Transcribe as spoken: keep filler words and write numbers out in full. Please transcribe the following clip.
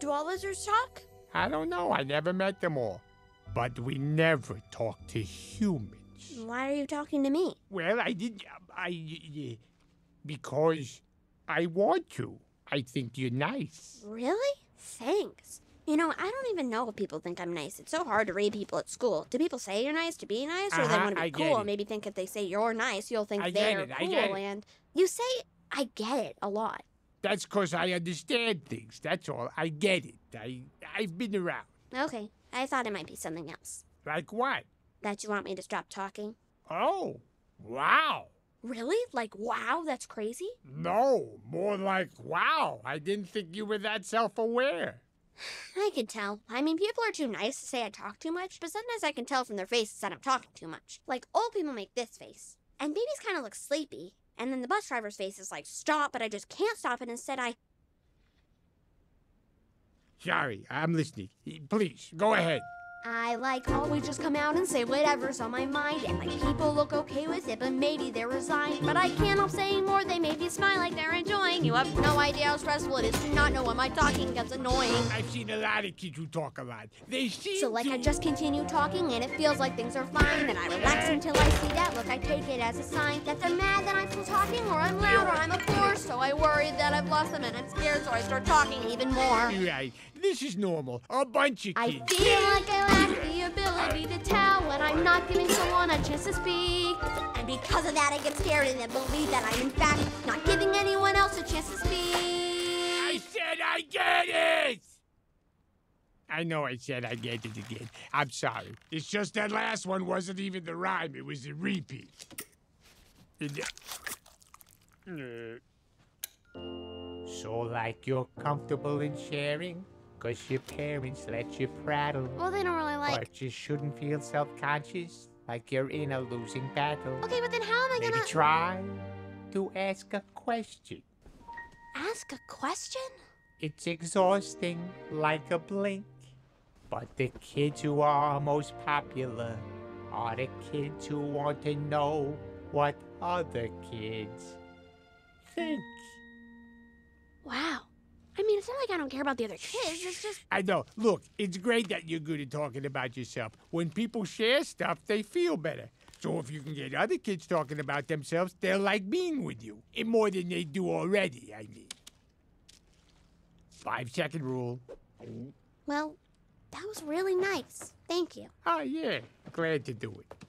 Do all lizards talk? I don't know. I never met them all. But we never talk to humans. Why are you talking to me? Well, I did. I. Because I want to. I think you're nice. Really? Thanks. You know, I don't even know if people think I'm nice. It's so hard to read people at school. Do people say you're nice to be nice, or Uh-huh, they want to be I get cool? it. Maybe think if they say you're nice, you'll think I get they're it, I cool. get it. And you say I get it a lot. That's because I understand things. That's all. I get it. I, I've been around. Okay, I thought it might be something else. Like what? That you want me to stop talking? Oh, wow. Really? Like, wow, that's crazy? No, more like, wow, I didn't think you were that self-aware. I can tell. I mean, people are too nice to say I talk too much, but sometimes I can tell from their faces that I'm talking too much. Like, old people make this face. And babies kind of look sleepy. And then the bus driver's face is like, stop, but I just can't stop, and instead I... Sorry, I'm listening. Please, go ahead. I, like, always just come out and say whatever's on my mind, and, like, people look okay with it, but maybe they're resigned. But I can't help saying more, they make me smile like they're enjoying. You have no idea how stressful it is to not know when my talking gets annoying. I've seen a lot of kids who talk a lot. They seem So, like, to... I just continue talking, and it feels like things are fine. Then I relax until I see that look. I take it as a sign that they're mad that I'm still talking, or I'm loud, or I'm a bore. So I worry that I've lost them, and I'm scared, so I start talking even more. You're right. This is normal. A bunch of I kids. feel like I lack the ability to tell when I'm not giving someone a chance to speak. And because of that, I get scared and then believe that I'm, in fact, not giving anyone else a chance to speak. I said I get it! I know I said I get it again. I'm sorry. It's just that last one wasn't even the rhyme. It was a repeat. So, like, you're comfortable in sharing? Because your parents let you prattle. Well, they don't really like... But you shouldn't feel self-conscious, like you're in a losing battle. Okay, but then how am I Maybe gonna... try to ask a question. Ask a question? It's exhausting, like a blink. But the kids who are most popular are the kids who want to know what other kids think. Wow. I mean, it's not like I don't care about the other kids, it's just... I know. Look, it's great that you're good at talking about yourself. When people share stuff, they feel better. So if you can get other kids talking about themselves, they'll like being with you. And more than they do already, I mean. Five-second rule. Well, that was really nice. Thank you. Oh, yeah. Glad to do it.